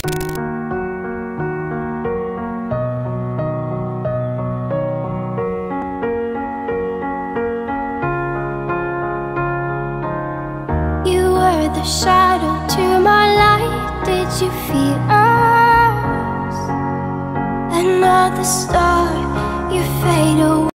The shadow to my light, did you feel us? Another star, you fade away.